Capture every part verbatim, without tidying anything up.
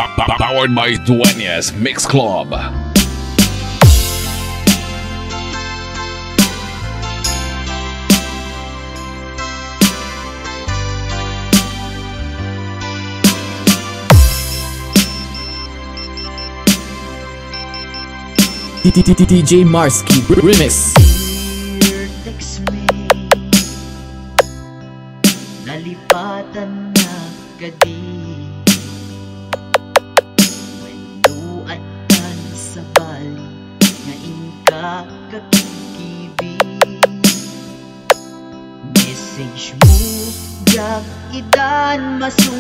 Powered by Dueñas Mix Club. D J Marsky Remix. Dear Text-mate, nalipatan na kadi wenduan tan sa bali nga inka kakikibi. Message mo jak idan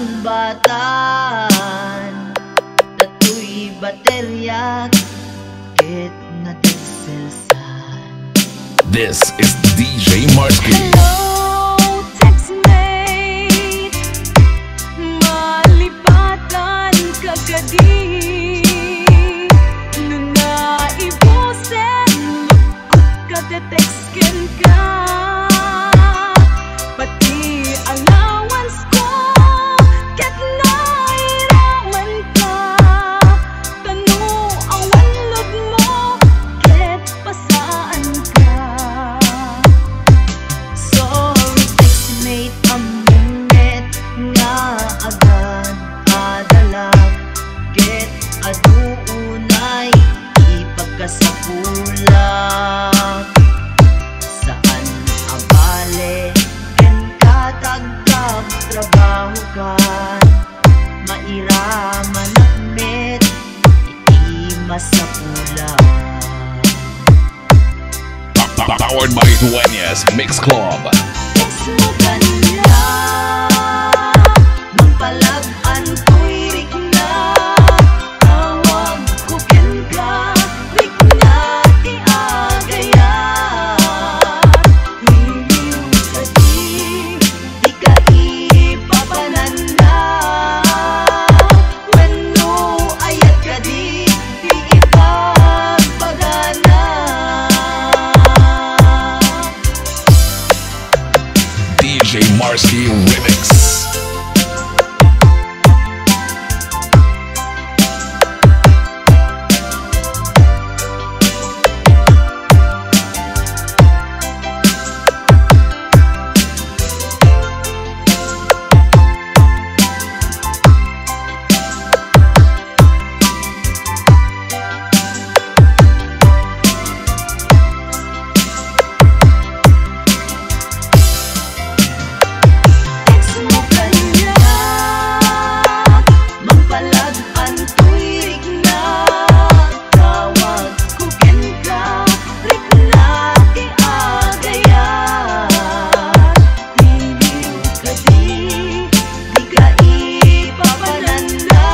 masumbatan tatoy baterya ket na selsan. This is D J Marsky. Hello, Text-mate, malipatan kagadi. Nung naibusen, lukot ka, te-textken ka. Pati allowance ko, ket nairaman ka. Tanu awan lod mo, ket pasaan ka. Sorry Text-mate, amunget nga agad adalag, ket aduunay ipagkasapulat. Saan abale ken katagkab trabaho kan, mairaman akmet iti masapulat. Powered by Dueñas Mix Club. Text mo kanila, magpalag-an ko'y rik na. Tawag ko ken ka, rik na ti agayan. Liliw ka di, di ka ipapananda. Wenno ayat ka di, di ipagpagana. D J Marsky Remix. Text mo kanila, magpalag-an ko'y rik na. Tawag ko ken ka, rik na ti agayan. Liliw ka di, di ka ipapananda.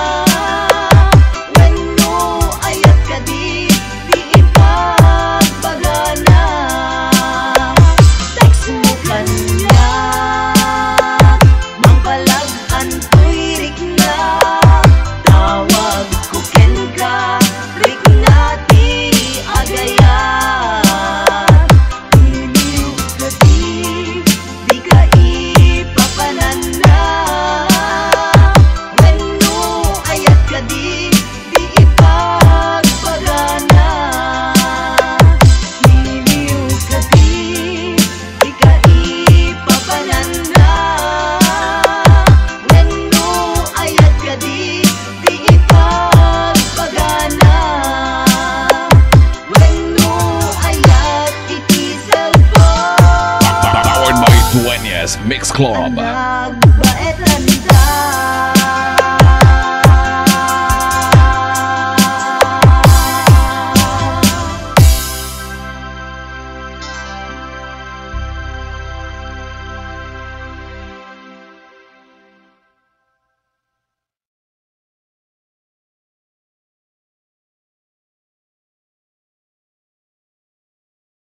Wenno ayat ka di, di ipagpagana. Text mo kanila, magpalag-an ko'y rik na. Tawag ko ken ka, rik na ti agayan. Liliw ka di, di ka ipapananda. Wenno ayat ka di, di ipagpagana. Liliw ka di, di ka ipapananda. Wenno ayat ka di, di ipagpagana. Wenno ayat iti cellphone. Powered by Dueñas Mix Club. Anag